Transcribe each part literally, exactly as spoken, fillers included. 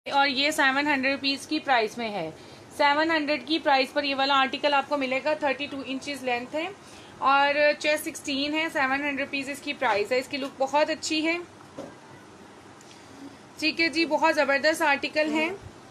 और ये seven hundred rupees की प्राइस में है। सेवन हंड्रेड की प्राइस पर ये वाला आर्टिकल आपको मिलेगा। थर्टी टू इंचज़ लेंथ है और चेस्ट सिक्सटीन है। सेवन हंड्रेड रुपीज़ इसकी प्राइस है। इसकी लुक बहुत अच्छी है। ठीक है जी, बहुत ज़बरदस्त आर्टिकल है।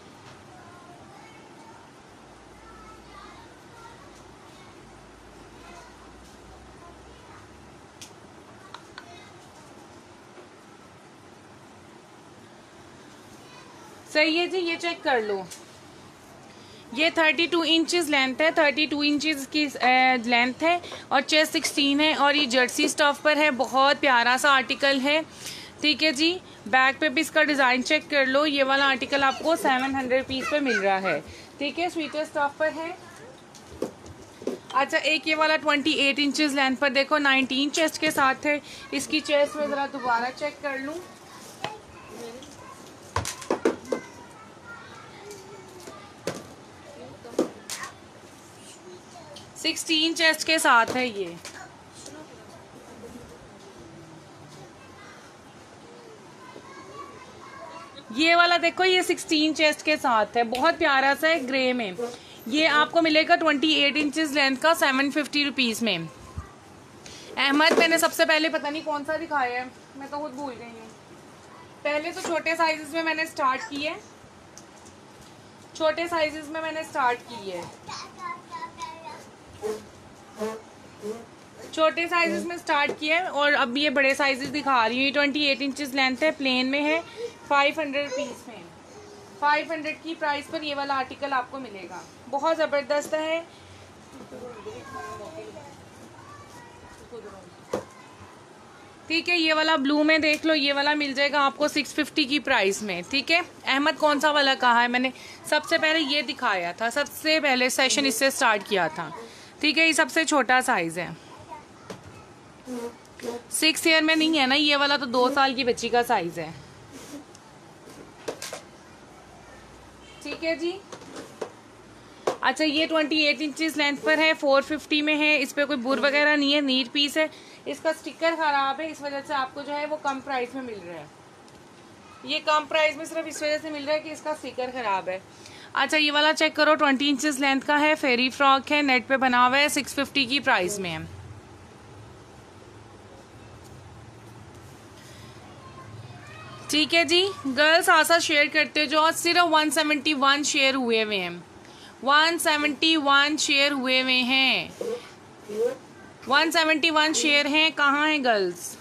सही है जी, ये चेक कर लो। ये थर्टी टू इंचज़ लेंथ है, थर्टी टू इंचज़ की लेंथ है और चेस्ट सिक्सटीन है और ये जर्सी स्टफ पर है। बहुत प्यारा सा आर्टिकल है। ठीक है जी, बैक पे भी इसका डिज़ाइन चेक कर लो। ये वाला आर्टिकल आपको सेवन हंड्रेड रुपीज़ पे मिल रहा है। ठीक है, स्वीटर स्टफ पर है। अच्छा, एक ये वाला ट्वेंटी एट इंचज़ लेंथ पर देखो, नाइनटीन चेस्ट के साथ है। इसकी चेस्ट में ज़रा दोबारा चेक कर लूँ। सिक्सटीन चेस्ट के साथ है ये। ये वाला देखो, ये सिक्सटीन चेस्ट के साथ है। बहुत प्यारा सा है, ग्रे में। ये आपको मिलेगा ट्वेंटी एट इंचज़ लेंथ का सेवन फिफ्टी रुपीज़ में। अहमद, मैंने सबसे पहले पता नहीं कौन सा दिखाया है, मैं तो खुद भूल गई हूँ। पहले तो छोटे साइजेस में मैंने स्टार्ट की है, छोटे साइजेस में मैंने स्टार्ट की है छोटे साइजेस में स्टार्ट किया है और अब ये बड़े साइजेस दिखा रही हूँ। ये ट्वेंटी एट इंचज़ लेंथ है, प्लेन में है, फाइव हंड्रेड रुपीज़ में। फाइव हंड्रेड की प्राइस पर ये वाला आर्टिकल आपको मिलेगा। बहुत ज़बरदस्त है। ठीक है, ये वाला ब्लू में देख लो, ये वाला मिल जाएगा आपको सिक्स फिफ्टी की प्राइस में। ठीक है, अहमद कौन सा वाला कहा है? मैंने सबसे पहले ये दिखाया था, सबसे पहले सेशन इससे स्टार्ट किया था। ठीक है, ये सबसे छोटा साइज है, सिक्स ईयर में नहीं है ना ये वाला, तो दो साल की बच्ची का साइज है। ठीक है जी। अच्छा, ये ट्वेंटी एट इंचज़ लेंथ पर है, फोर फिफ्टी में है। इस पे कोई बुर वगैरह नहीं है, नीट पीस है। इसका स्टिकर खराब है, इस वजह से आपको जो है वो कम प्राइस में मिल रहा है। ये कम प्राइस में सिर्फ इस वजह से मिल रहा है कि इसका स्टिकर खराब है। अच्छा, ये वाला चेक करो, ट्वेंटी इंचज़ लेंथ का है, फेरी फ्रॉक है, नेट पे बना हुआ है, सिक्स फिफ्टी की प्राइस में है। ठीक है जी, गर्ल्स आशा शेयर करते जो सिर्फ वन सेवेंटी वन शेयर हुए हुए हैं, वन सेवेंटी वन शेयर हुए हुए हैं, वन सेवेंटी वन शेयर हैं। कहाँ हैं गर्ल्स?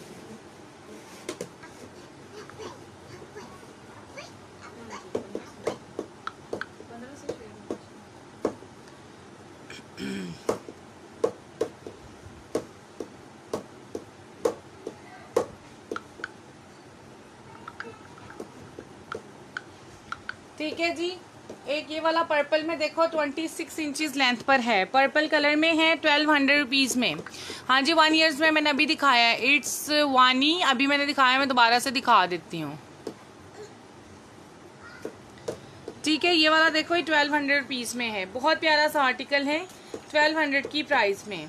ठीक है जी, एक ये वाला पर्पल में देखो, ट्वेंटी सिक्स इंचज़ लेंथ पर है, पर्पल कलर में है, ट्वेल्व हंड्रेड रुपीज़ में। हाँ जी, वन ईयर्स में मैंने अभी दिखाया है, इट्स वानी अभी मैंने दिखाया, मैं दोबारा से दिखा देती हूँ। ठीक है, ये वाला देखो, ये ट्वेल्व हंड्रेड रुपीज़ में है। बहुत प्यारा सा आर्टिकल है, ट्वेल्व हंड्रेड की प्राइस में।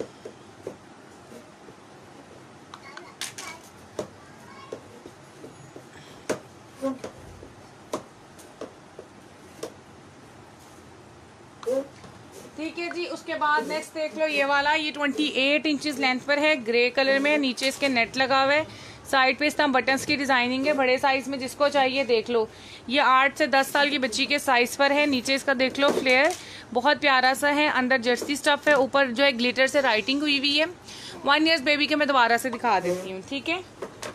ठीक है जी, उसके बाद नेक्स्ट देख लो, ये वाला, ये ट्वेंटी एट इंचज़ लेंथ पर है, ग्रे कलर में, नीचे इसके नेट लगा हुआ है, साइड पे इस तरह बटन्स की डिजाइनिंग है। बड़े साइज में जिसको चाहिए देख लो, ये आठ से दस साल की बच्ची के साइज पर है। नीचे इसका देख लो फ्लेयर, बहुत प्यारा सा है, अंदर जर्सी स्टफ है, ऊपर जो है ग्लिटर से राइटिंग हुई हुई है। वन ईयर्स बेबी के मैं दोबारा से दिखा देती हूँ। ठीक है,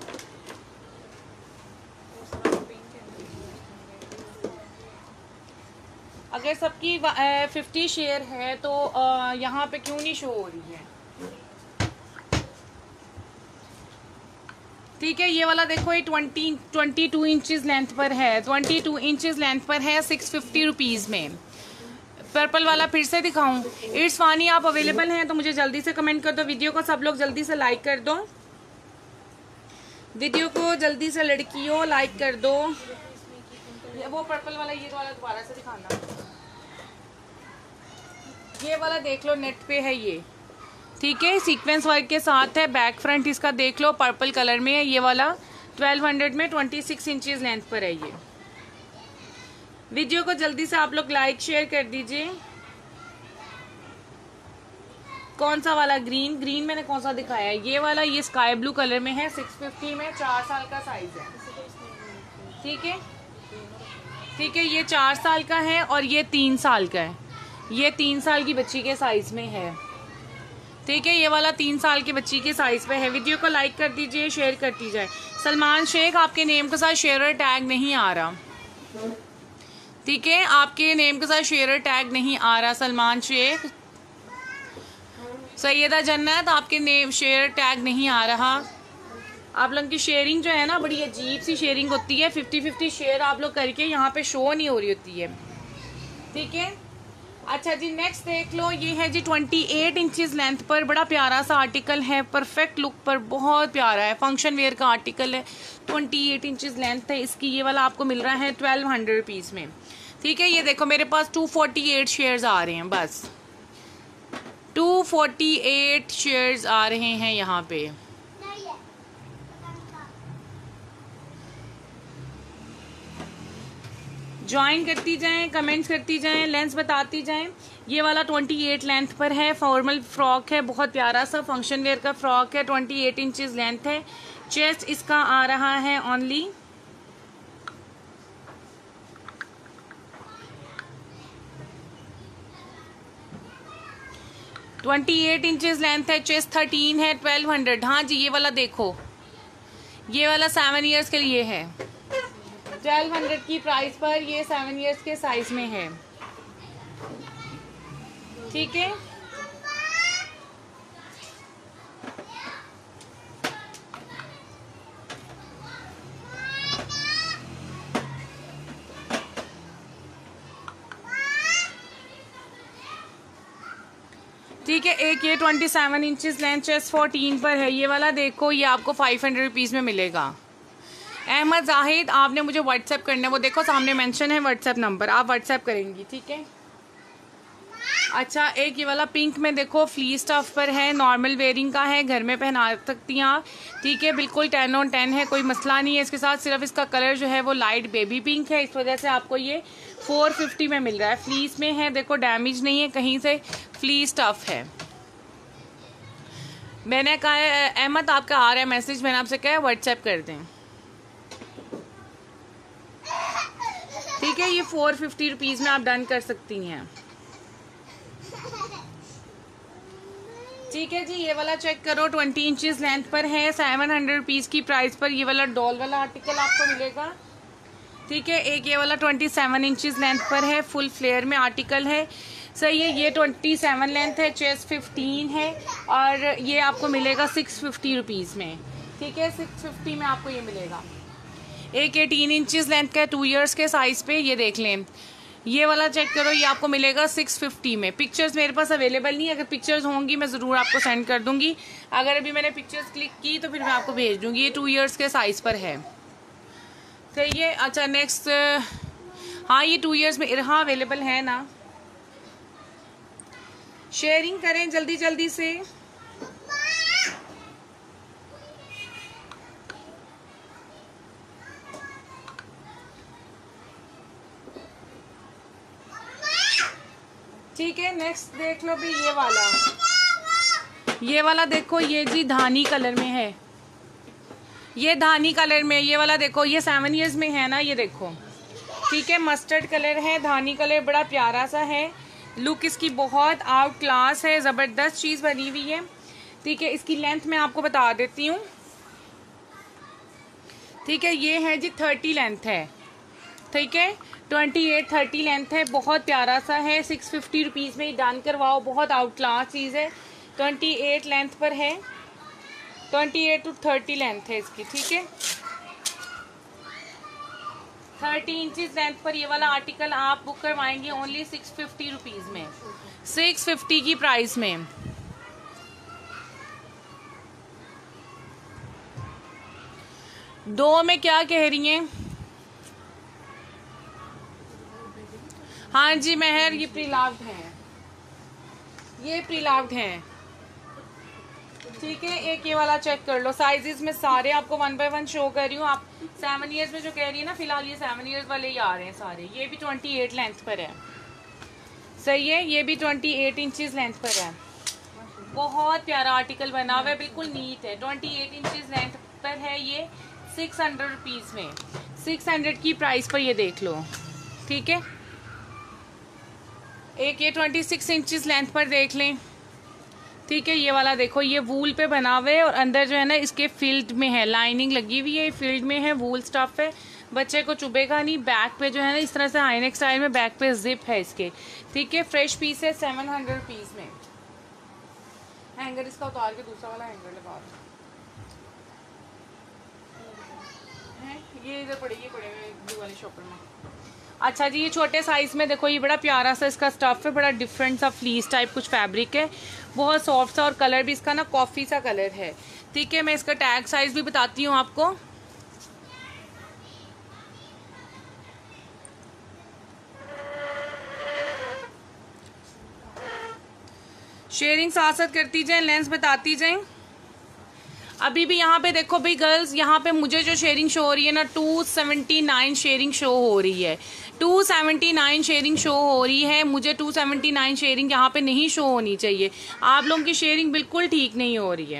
अगर सबकी फिफ्टी शेयर है तो यहाँ पे क्यों नहीं शो हो रही है? ठीक है, ये वाला देखो, ये twenty twenty two inches length पर है, ट्वेंटी टू इंचज़ लेंथ पर है, सिक्स फिफ्टी रुपीज़ में। पर्पल वाला फिर से दिखाऊं? इट्स फानी आप अवेलेबल हैं तो मुझे जल्दी से कमेंट कर दो। वीडियो को सब लोग जल्दी से लाइक कर दो, वीडियो को जल्दी से लड़कियों लाइक कर दो। वो पर्पल वाला, ये वाला दोबारा से दिखाना। ये वाला देख लो, नेट पे है ये। ठीक है, सीक्वेंस वर्क के साथ है, बैक फ्रंट इसका देख लो, पर्पल कलर में है। ये वाला ट्वेल्व हंड्रेड में ट्वेंटी सिक्स इंचज़ लेंथ पर है ये। वीडियो को जल्दी से आप लोग लाइक शेयर कर दीजिए। कौन सा वाला? ग्रीन। ग्रीन मैंने कौन सा दिखाया है? ये वाला, ये स्काई ब्लू कलर में है, सिक्स फिफ्टी में, चार साल का साइज है। ठीक है, ठीक है। ये चार साल का है और ये तीन साल का है। ये तीन साल की बच्ची के साइज में है। ठीक है, ये वाला तीन साल की बच्ची के साइज पे है। वीडियो को लाइक कर दीजिए, शेयर करती जाए। सलमान शेख, आपके नेम के साथ शेयर टैग नहीं आ रहा। ठीक है, आपके नेम के साथ शेयर टैग नहीं आ रहा सलमान शेख। सैयदा जन्नत, आपके नेम शेयर टैग नहीं आ रहा। आप लोगों की शेयरिंग जो है ना, बड़ी अजीब सी शेयरिंग होती है। फिफ्टी फिफ्टी शेयर आप लोग करके यहाँ पे शो नहीं हो रही होती है। ठीक है, अच्छा जी, नेक्स्ट देख लो। ये है जी ट्वेंटी एट इंचेस लेंथ पर, बड़ा प्यारा सा आर्टिकल है, परफेक्ट लुक पर, बहुत प्यारा है, फंक्शन वेयर का आर्टिकल है। ट्वेंटी एट इंचेस लेंथ है इसकी। ये वाला आपको मिल रहा है ट्वेल्व हंड्रेड रुपीज़ में। ठीक है, ये देखो मेरे पास टू फोर्टी एट शेयर्स आ रहे हैं, बस टू फोर्टी एट शेयर्स आ रहे हैं यहाँ पे। ज्वाइन करती जाएं, कमेंट्स करती जाएं, लेंथ बताती जाएं। ये वाला ट्वेंटी एट लेंथ पर है, फॉर्मल फ्रॉक है, बहुत प्यारा सा फंक्शन वेयर का फ्रॉक है। ट्वेंटी एट इंचेस लेंथ है। चेस्ट इसका आ रहा है only twenty eight inches length है। चेस्ट थर्टीन है, ट्वेल्व हंड्रेड। हाँ जी, ये वाला देखो, ये वाला सेवन इयर्स के लिए है। ट्वेल्व हंड्रेड की प्राइस पर ये सेवन इयर्स के साइज में है। ठीक है, ठीक है। एक ये twenty seven inches length, chest fourteen पर है। ये वाला देखो, ये आपको फाइव हंड्रेड रुपीज़ में मिलेगा। अहमद जाहिद, आपने मुझे व्हाट्सएप करना है, वो देखो सामने मेंशन है व्हाट्सएप नंबर, आप व्हाट्सएप करेंगी। ठीक है, अच्छा। एक ये वाला पिंक में देखो, फ्ली स्टफ पर है, नॉर्मल वेयरिंग का है, घर में पहना सकती हैं आप। ठीक है, बिल्कुल टेन ऑन टेन है, कोई मसला नहीं है इसके साथ। सिर्फ इसका कलर जो है वो लाइट बेबी पिंक है, इस वजह से आपको ये फोर फिफ्टी में मिल रहा है। फ्लीस में है, देखो डैमेज नहीं है कहीं से, फ्ली स्टफ है। मैंने कहा अहमद आपका आ रहा है मैसेज, मैंने आपसे कहा व्हाट्सएप कर दें। ठीक है, ये फोर फिफ्टी रुपीज में आप डन कर सकती हैं। ठीक है जी, ये वाला चेक करो, ट्वेंटी इंचेस लेंथ पर है, सेवन हंड्रेड रुपीज की प्राइस पर ये वाला डॉल वाला आर्टिकल आपको मिलेगा। ठीक है, एक ये वाला ट्वेंटी सेवन इंचेस लेंथ पर है, फुल फ्लेयर में आर्टिकल है। सही है, ये ट्वेंटी सेवन लेंथ है, चेस्ट फिफ्टीन है और ये आपको मिलेगा सिक्स फिफ्टी रुपीज़ में। ठीक है, सिक्स फिफ्टी में आपको ये मिलेगा। एक एटीन इंचेस लेंथ का है, टू इयर्स के साइज पे, ये देख लें। ये वाला चेक करो, ये आपको मिलेगा सिक्स फिफ्टी में। पिक्चर्स मेरे पास अवेलेबल नहीं है, अगर पिक्चर्स होंगी मैं ज़रूर आपको सेंड कर दूंगी। अगर अभी मैंने पिक्चर्स क्लिक की तो फिर मैं आपको भेज दूंगी। ये टू इयर्स के साइज पर है। तो ये अच्छा, नेक्स्ट, हाँ ये टू इयर्स में, हाँ अवेलेबल है ना। शेयरिंग करें जल्दी जल्दी से। ठीक है, नेक्स्ट देख लो भी ये वाला। ये वाला देखो, ये जी धानी कलर में है, ये धानी कलर में। ये वाला देखो, ये सेवन इयर्स में है ना, ये देखो। ठीक है, मस्टर्ड कलर है, धानी कलर, बड़ा प्यारा सा है। लुक इसकी बहुत आउट क्लास है, ज़बरदस्त चीज़ बनी हुई है। ठीक है, इसकी लेंथ मैं आपको बता देती हूँ। ठीक है, ये है जी थर्टी लेंथ है। ठीक है, ट्वेंटी एट थर्टी लेंथ है, बहुत प्यारा सा है। सिक्स फिफ्टी रुपीज़ में डन करवाओ, बहुत आउट क्लास चीज़ है। ट्वेंटी एट लेंथ पर है, twenty eight to thirty length है इसकी। ठीक है, थर्टी इंचेस लेंथ पर ये वाला आर्टिकल आप बुक करवाएंगे ओनली सिक्स फिफ्टी रुपीज़ में, सिक्स फिफ्टी की प्राइस में। दो में क्या कह रही हैं? हाँ जी मेहर, ये प्रीलाव्ड है, ये प्रीलाव्ड है। ठीक है, एक ये वाला चेक कर लो। साइजेस में सारे आपको वन बाय वन शो कर रही हूँ। आप सेवन इयर्स में जो कह रही है ना, फिलहाल ये सेवन इयर्स वाले ही आ रहे हैं सारे। ये भी ट्वेंटी एट लेंथ पर है, सही है। ये भी ट्वेंटी एट इंचज लेंथ पर है। बहुत प्यारा आर्टिकल बना हुआ है, बिल्कुल नीट है। ट्वेंटी एट इंचज लेंथ पर है ये, सिक्स हंड्रेड रुपीज में, सिक्स हंड्रेड की प्राइस पर ये देख लो। ठीक है, एक ये ट्वेंटी सिक्स इंचज लेंथ पर देख लें। ठीक है, ये वाला देखो, ये वूल पे बना हुआ है और अंदर जो है ना इसके फील्ड में है, लाइनिंग लगी हुई है, फील्ड में है, वूल स्टफ है, बच्चे को चुभेगा नहीं। बैक पे जो है ना इस तरह से हाईनेक स्टाइल में बैक पे जिप है इसके। ठीक है, फ्रेश पीस है, सेवन हंड्रेड रुपीज में। हैंगर इसका उतार के दूसरा वाला हैंगर लगा दो। ये इधर पड़े, ये पड़े हुए वाले शॉपर में। अच्छा जी, ये छोटे साइज में देखो, ये बड़ा प्यारा सा इसका स्टफ है, बड़ा डिफरेंट सा फ्लीस टाइप कुछ फैब्रिक है, बहुत सॉफ्ट सा, और कलर भी इसका ना कॉफी सा कलर है। ठीक है, मैं इसका टैग साइज भी बताती हूँ आपको। शेयरिंग साथ साथ करती जाए, लेंस बताती जाए। अभी भी यहाँ पे देखो भाई गर्ल्स, यहाँ पे मुझे जो शेयरिंग शो हो रही है ना, two seventy nine sharing show हो रही है, two seventy nine sharing show हो रही है। मुझे टू सेवेंटी नाइन शेयरिंग यहाँ पे नहीं शो होनी चाहिए। आप लोगों की शेयरिंग बिल्कुल ठीक नहीं हो रही है।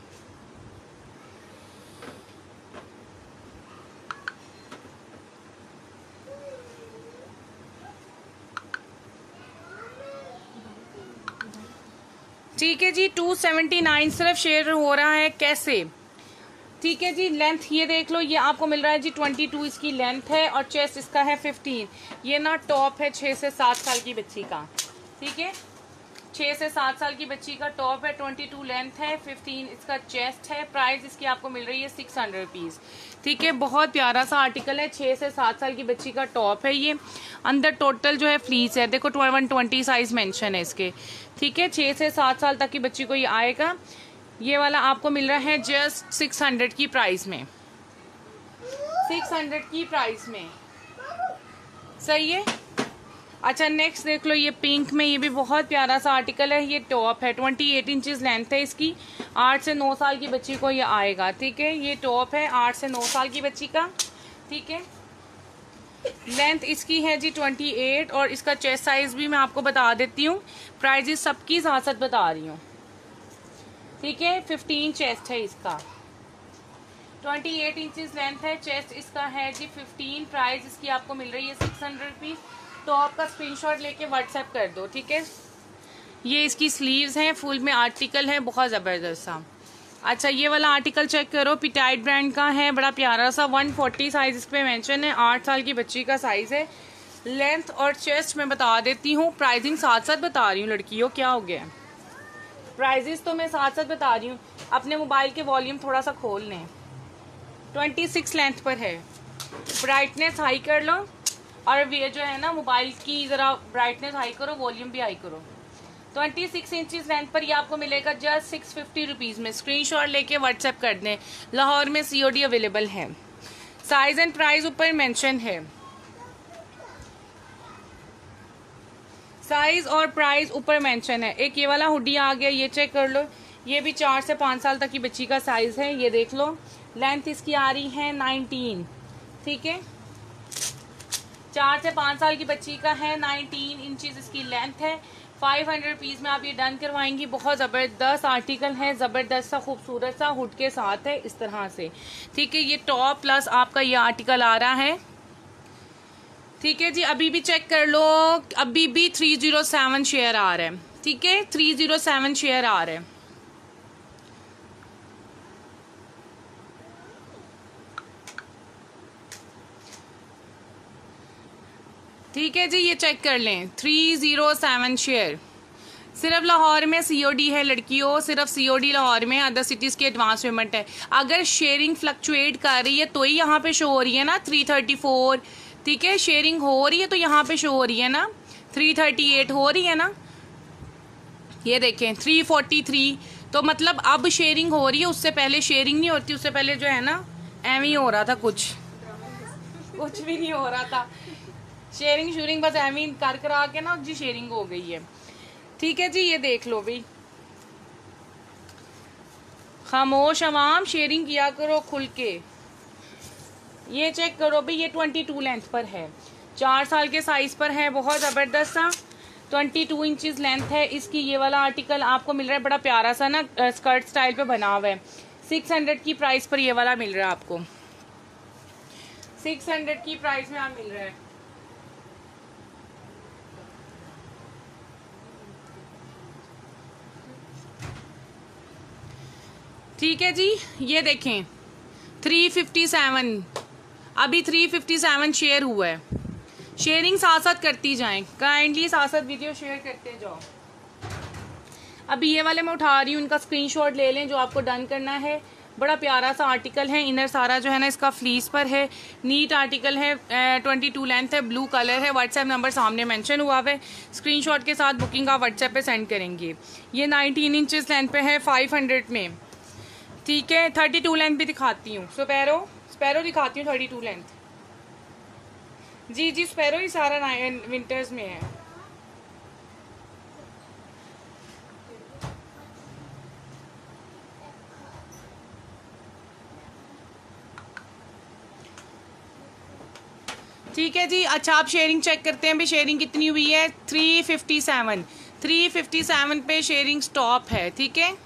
ठीक है जी, टू सेवेंटी नाइन सिर्फ शेयर हो रहा है, कैसे? ठीक है जी, लेंथ ये देख लो, ये आपको मिल रहा है जी ट्वेंटी टू इसकी लेंथ है, और चेस्ट इसका है फिफ्टीन। ये ना टॉप है छः से सात साल की बच्ची का। ठीक है, छः से सात साल की बच्ची का टॉप है, ट्वेंटी टू लेंथ है, फिफ्टीन इसका चेस्ट है। प्राइस इसकी आपको मिल रही है सिक्स हंड्रेड रुपीज़। ठीक है, बहुत प्यारा सा आर्टिकल है, छः से सात साल की बच्ची का टॉप है ये। अंदर टोटल जो है फ्लीस है, देखो वन ट्वेंटी साइज मेंशन है इसके। ठीक है, छः से सात साल तक की बच्ची को ये आएगा। ये वाला आपको मिल रहा है जस्ट सिक्स हंड्रेड की प्राइस में, सिक्स हंड्रेड की प्राइस में, सही है। अच्छा, नेक्स्ट देख लो, ये पिंक में, ये भी बहुत प्यारा सा आर्टिकल है। ये टॉप है, ट्वेंटी एट इंचज लेंथ है इसकी, आठ से नौ साल की बच्ची को ये आएगा। ठीक है, ये टॉप है आठ से नौ साल की बच्ची का। ठीक है, लेंथ इसकी है जी ट्वेंटी एट, और इसका चेस्ट साइज भी मैं आपको बता देती हूँ, प्राइजेस सबकी साथ साथ बता रही हूँ। ठीक है, फिफ्टीन चेस्ट है इसका, ट्वेंटी एट इंचज लेंथ है, चेस्ट इसका है जी फिफ्टीन। प्राइस इसकी आपको मिल रही है सिक्स हंड्रेड रुपीज। टॉप का स्क्रीनशॉट लेके व्हाट्सएप कर दो। ठीक है, ये इसकी स्लीव्स हैं, फुल में आर्टिकल है, बहुत जबरदस्त सा। अच्छा, ये वाला आर्टिकल चेक करो, पिटाइट ब्रांड का है, बड़ा प्यारा सा, वन फोर्टी साइज इस पे मेंशन है, आठ साल की बच्ची का साइज है। लेंथ और चेस्ट मैं बता देती हूँ, प्राइसिंग साथ साथ बता रही हूँ। लड़कियों क्या हो गया, प्राइजेस तो मैं साथ साथ बता रही हूँ। अपने मोबाइल के वॉल्यूम थोड़ा सा खोल लें। ट्वेंटी सिक्स लेंथ पर है, ब्राइटनेस हाई कर लो, और ये जो है ना मोबाइल की ज़रा ब्राइटनेस हाई करो, वॉल्यूम भी हाई करो। ट्वेंटी सिक्स इंचज लेंथ पर ये आपको मिलेगा जस्ट सिक्स फिफ्टी रुपीज़ में। स्क्रीनशॉट लेके व्हाट्सएप कर दें। लाहौर में सीओडी अवेलेबल है, साइज एंड प्राइस ऊपर मेंशन है, साइज और प्राइस ऊपर मेंशन है। एक ये वाला हुडी आ गया, ये चेक कर लो, ये भी चार से पाँच साल तक की बच्ची का साइज है। ये देख लो, लेंथ इसकी आ रही है नाइनटीन। ठीक है, चार से पाँच साल की बच्ची का है, नाइनटीन इंचज इसकी लेंथ है। फाइव हंड्रेड रुपीज़ में आप ये डन करवाएंगी। बहुत ज़बरदस्त आर्टिकल है, ज़बरदस्त सा खूबसूरत सा हुड के साथ है इस तरह से। ठीक है, ये टॉप प्लस आपका ये आर्टिकल आ रहा है। ठीक है जी, अभी भी चेक कर लो, अभी भी थ्री जीरो सेवन शेयर आ रहा है। ठीक है, थ्री जीरो सेवन शेयर आ रहा है। ठीक है जी, ये चेक कर लें, थ्री जीरो सेवन शेयर। सिर्फ लाहौर में सीओडी है लड़कियों, सिर्फ सीओडी लाहौर में, अदर सिटीज की एडवांस पेमेंट है। अगर शेयरिंग फ्लक्चुएट कर रही है तो ही यहाँ पे शो हो रही है ना थ्री थर्टी फोर। ठीक है, शेयरिंग हो रही है तो यहाँ पे शो हो रही है ना थ्री थर्टी एट हो रही है ना। ये देखें थ्री फोर्टी थ्री, तो मतलब अब शेयरिंग हो रही है, उससे पहले शेयरिंग नहीं होती, उससे पहले जो है ना एवं ही हो रहा था, कुछ कुछ भी नहीं हो रहा था। शेयरिंग शूरिंग बस एवं ही कर करा के ना जी शेयरिंग हो गई है। ठीक है जी, ये देख लो भाई, खामोश अवाम, शेयरिंग किया करो खुल के। ये चेक करो भाई, ये ट्वेंटी टू लेंथ पर है, चार साल के साइज पर है, बहुत ज़बरदस्त सा ट्वेंटी टू इंचज़ लेंथ है इसकी। ये वाला आर्टिकल आपको मिल रहा है बड़ा प्यारा सा ना, स्कर्ट स्टाइल पे बना हुआ है। सिक्स हंड्रेड की प्राइस पर ये वाला मिल रहा है आपको, सिक्स हंड्रेड की प्राइस में आप मिल रहा है। ठीक है जी, ये देखें थ्री फिफ्टी सेवन, अभी थ्री फिफ्टी सेवन शेयर हुआ है। शेयरिंग साथ साथ करती जाएं, काइंडली साथ साथ वीडियो शेयर करते जाओ। अभी ये वाले मैं उठा रही हूँ, इनका स्क्रीनशॉट ले लें जो आपको डन करना है। बड़ा प्यारा सा आर्टिकल है, इनर सारा जो है ना इसका फ्लीस पर है, नीट आर्टिकल है, ट्वेंटी टू लेंथ है, ब्लू कलर है। व्हाट्सएप नंबर सामने मेंशन हुआ है, स्क्रीनशॉट के साथ बुकिंग आप व्हाट्सएप पे सेंड करेंगे। ये नाइनटीन इंचेस लेंथ पे है, फाइव हंड्रेड में। ठीक है, थर्टी टू लेंथ भी दिखाती हूँ, स्पैरो स्पैरो दिखाती हूँ थर्टी टू लेंथ। जी जी स्पैरो ही सारा विंटर्स में है। ठीक है जी, अच्छा आप शेयरिंग चेक करते हैं भी शेयरिंग कितनी हुई है। Three fifty seven, three fifty seven पे शेयरिंग स्टॉप है। ठीक है,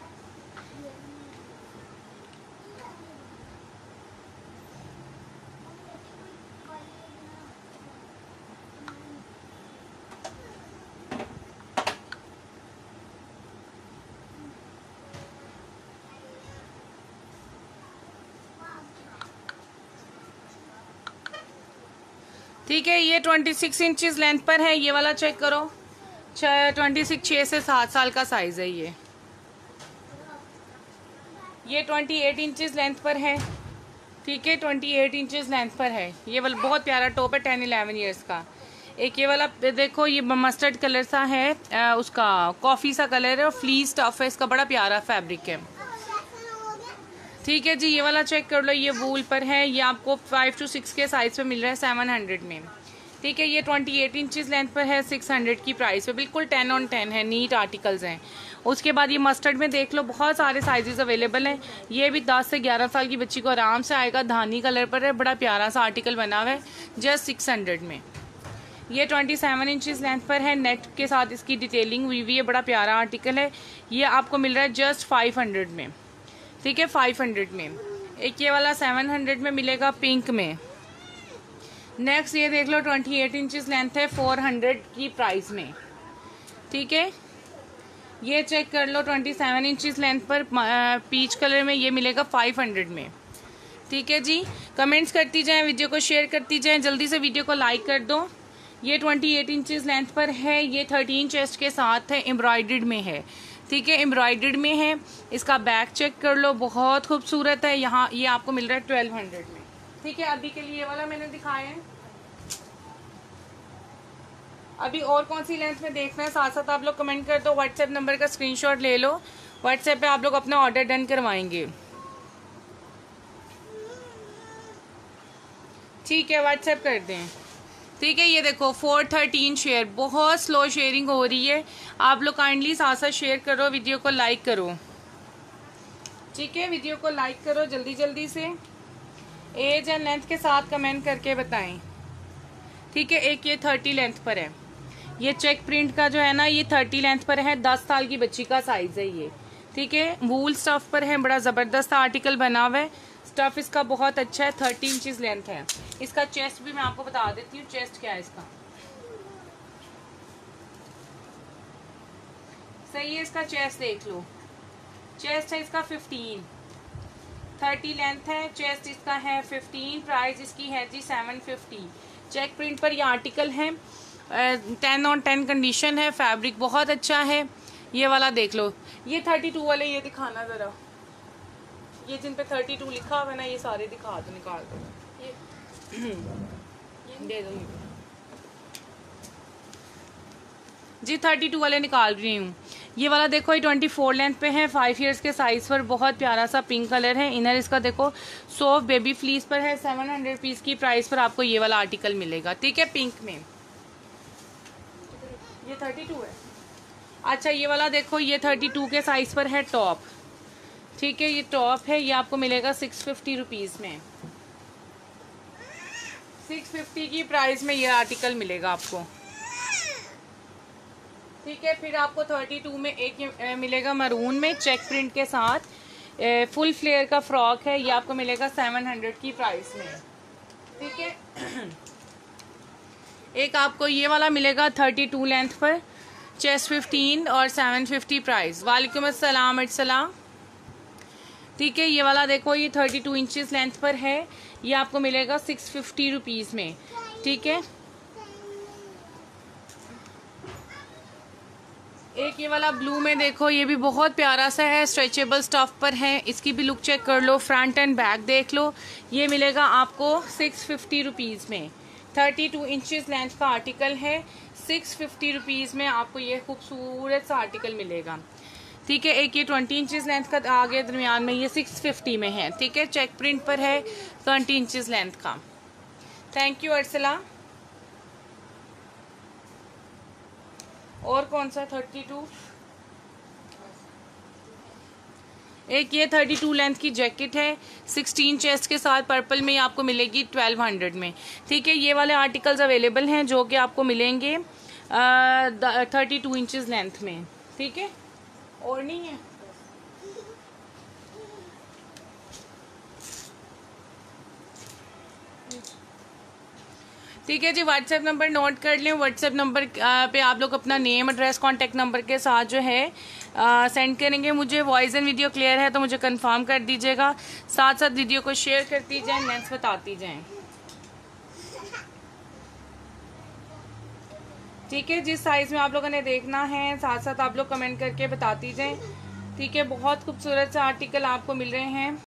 ठीक है। ये ट्वेंटी सिक्स इंचज लेंथ पर है, ये वाला चेक करो, ट्वेंटी सिक्स छः से सात साल का साइज है ये। ये ट्वेंटी एट इंचज लेंथ पर है। ठीक है, ट्वेंटी एट इंचज लेंथ पर है। ये वाला बहुत प्यारा टॉप है, टेन इलेवन ईयर्स का। एक ये वाला देखो, ये मस्टर्ड कलर सा है, आ, उसका कॉफ़ी सा कलर है और फ्लीस स्टफ है इसका, बड़ा प्यारा फैब्रिक है। ठीक है जी, ये वाला चेक कर लो, ये वूल पर है, ये आपको फाइव टू सिक्स के साइज पे मिल रहा है सेवन हंड्रेड में। ठीक है, ये ट्वेंटी एट इंचज लेंथ पर है, सिक्स हंड्रेड की प्राइस पे, बिल्कुल टेन ऑन टेन है, नीट आर्टिकल्स हैं। उसके बाद ये मस्टर्ड में देख लो, बहुत सारे साइजेस अवेलेबल हैं। ये भी दस से ग्यारह साल की बच्ची को आराम से आएगा, धानी कलर पर है, बड़ा प्यारा सा आर्टिकल बना हुआ है, जस्ट सिक्स हंड्रेड में। ये ट्वेंटी सेवन इंचज लेंथ पर है, नेट के साथ इसकी डिटेलिंग हुई हुई है, बड़ा प्यारा आर्टिकल है। ये आपको मिल रहा है जस्ट फाइव हंड्रेड में। ठीक है, फाइव हंड्रेड में। एक ये वाला सेवन हंड्रेड में मिलेगा पिंक में। नेक्स्ट ये देख लो, ट्वेंटी एट इंचज लेंथ है, फोर हंड्रेड की प्राइस में। ठीक है, ये चेक कर लो, ट्वेंटी सेवन इंचज लेंथ पर पीच कलर में, ये मिलेगा फाइव हंड्रेड में। ठीक है जी, कमेंट्स करती जाएं, वीडियो को शेयर करती जाएं, जल्दी से वीडियो को लाइक कर दो। ये ट्वेंटी एट इंचज लेंथ पर है, ये थर्टीन चेस्ट के साथ है, एम्ब्रॉयडर्ड में है। ठीक है, एम्ब्रॉयडर्ड में है। इसका बैक चेक कर लो, बहुत खूबसूरत है। यहाँ ये आपको मिल रहा है ट्वेल्व हंड्रेड में। ठीक है, अभी के लिए ये वाला मैंने दिखाया है। अभी और कौन सी लेंथ में देखना है साथ साथ आप लोग कमेंट कर दो, व्हाट्सएप नंबर का स्क्रीनशॉट ले लो, व्हाट्सएप पे आप लोग अपना ऑर्डर डन करवाएंगे। ठीक है, व्हाट्सएप कर दें। ठीक है, ये देखो फोर थर्टीन शेयर, बहुत स्लो शेयरिंग हो रही है, आप लोग काइंडली साथ साथ शेयर करो, वीडियो को लाइक करो। ठीक है, वीडियो को लाइक करो जल्दी जल्दी से, एज एंड लेंथ के साथ कमेंट करके बताएं। ठीक है, एक ये थर्टी लेंथ पर है, ये चेक प्रिंट का जो है ना, ये थर्टी लेंथ पर है, दस साल की बच्ची का साइज है ये। ठीक है, वूल स्टफ पर है, बड़ा जबरदस्त आर्टिकल बना हुआ है, स्टफ इसका बहुत अच्छा है, थर्टी इंचज लेंथ है। इसका चेस्ट भी मैं आपको बता देती हूँ, चेस्ट क्या है इसका। सही है, इसका चेस्ट देख लो, चेस्ट है इसका फिफ्टीन, थर्टी लेंथ है, चेस्ट इसका है फिफ्टीन, प्राइस इसकी है जी सेवन फिफ्टी। चेक प्रिंट पर ये आर्टिकल है, टेन ऑन टेन कंडीशन है, फैब्रिक बहुत अच्छा है। ये वाला देख लो, ये थर्टी टू वाले ये दिखाना ज़रा, ये जिन पे थर्टी टू लिखा हुआ है ना, ये सारे दिखा दो, निकाल दो, ये दे दो जी, थर्टी टू वाले निकाल रही हूँ। ये वाला देखो, ये ट्वेंटी फोर लेंथ पे है, फाइव इयर्स के साइज पर, बहुत प्यारा सा पिंक कलर है। इनर इसका देखो सॉफ्ट बेबी फ्लीस पर है, सेवन हंड्रेड पीस की प्राइस पर आपको ये वाला आर्टिकल मिलेगा। ठीक है, पिंक में, ये थर्टी टू है। अच्छा, ये वाला देखो, ये थर्टी टू के साइज पर है टॉप। ठीक है, ये टॉप है, ये आपको मिलेगा सिक्स फिफ्टी रुपीज़ में। सिक्स फिफ्टी की प्राइस में ये आर्टिकल मिलेगा आपको। ठीक है, फिर आपको थर्टी टू में एक मिलेगा मरून में चेक प्रिंट के साथ, फुल फ्लेयर का फ्रॉक है, ये आपको मिलेगा सेवन हंड्रेड की प्राइस में। ठीक है, एक आपको ये वाला मिलेगा थर्टी टू लेंथ पर, चेस्ट फिफ्टीन और सेवन फिफ्टी प्राइस। वालेकुम अस्सलाम अस्सलाम। ठीक है, ये वाला देखो, ये थर्टी टू इंचेस लेंथ पर है, ये आपको मिलेगा सिक्स फिफ्टी रुपीज़ में। ठीक है, एक ये वाला ब्लू में देखो, ये भी बहुत प्यारा सा है, स्ट्रेचेबल स्टफ पर है, इसकी भी लुक चेक कर लो, फ्रंट एंड बैक देख लो। ये मिलेगा आपको सिक्स फिफ्टी रुपीज़ में। थर्टी टू इंचेस लेंथ का आर्टिकल है, सिक्स फिफ्टी रुपीज़ में आपको ये खूबसूरत सा आर्टिकल मिलेगा। ठीक है, एक ये ट्वेंटी इंचेस लेंथ का आगे दरमियान में, ये सिक्स फिफ्टी में है। ठीक है, चेक प्रिंट पर है, ट्वेंटी इंचेस लेंथ का। Thank you Arsala. और कौन सा थर्टी टू? एक ये थर्टी टू लेंथ की जैकेट है, सिक्सटीन चेस्ट के साथ, पर्पल में आपको मिलेगी ट्वेल्व हंड्रेड में। ठीक है, ये वाले आर्टिकल्स अवेलेबल हैं जो कि आपको मिलेंगे थर्टी टू इंचेस लेंथ में। ठीक है, और नहीं है। ठीक है जी, व्हाट्सएप नंबर नोट कर लें। व्हाट्सएप नंबर पे आप लोग अपना नेम, एड्रेस, कॉन्टैक्ट नंबर के साथ जो है सेंड करेंगे मुझे। वॉइस एंड वीडियो क्लियर है तो मुझे कंफर्म कर दीजिएगा, साथ साथ वीडियो को शेयर करती जाएं, लेंथ बताती जाएं। ठीक है, जिस साइज में आप लोगों ने देखना है साथ साथ आप लोग कमेंट करके बताती जाएं। ठीक है, बहुत खूबसूरत से आर्टिकल आपको मिल रहे हैं।